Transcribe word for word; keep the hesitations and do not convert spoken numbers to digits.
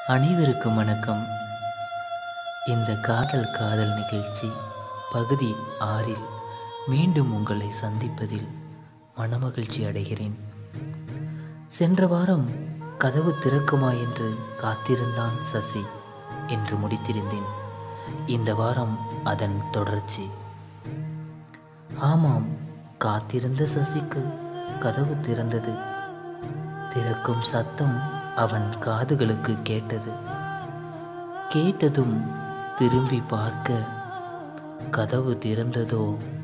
அனைவருக்கும் வணக்கம். இந்த காதல் காதல் நிகழ்ச்சி பகுதி ஆறில் மீண்டும் உங்களை சந்திப்பதில் மனமகிழ்ச்சி அடைகிறேன். சென்ற வாரம் கதவு திறக்குமா என்று காத்திருந்தான் சசி என்று முடித்திருந்தேன். இந்த வாரம் அதன் தொடர்ச்சி. ஆமாம், காத்திருந்த சசிக்கு கதவு திறந்தது. திறக்கும் சத்தம் அவன் காதுகளுக்கு கேட்டது. கேட்டதும் திரும்பி பார்க்க கதவு திறந்ததோ